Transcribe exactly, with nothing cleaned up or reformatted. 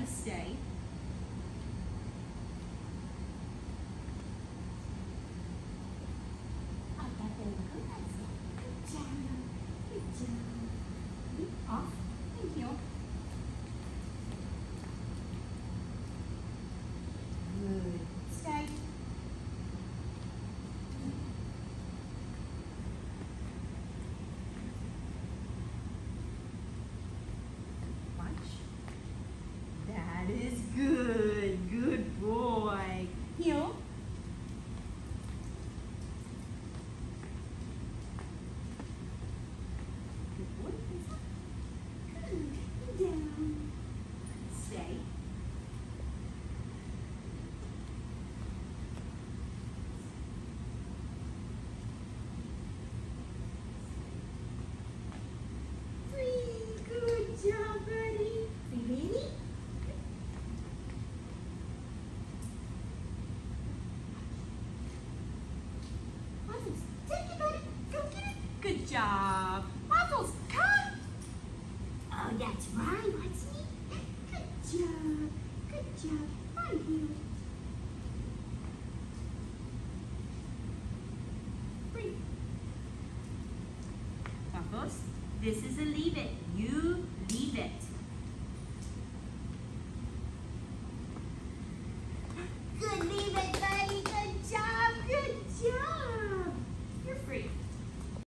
to stay. Oh, that very good. Good job. Good job. Off. Thank you. Good. Stay. Watch. That is good. Good boy. Heel. Good boy. Face up. Good. Down. Stay. Free. Good job, buddy. Ready? Waffles, take it, buddy. Go get it. Good job. Waffles, come. Oh, that's right. Watch me. Good job. Good job. Right here. Free. Waffles, this is a leave it. You leave it.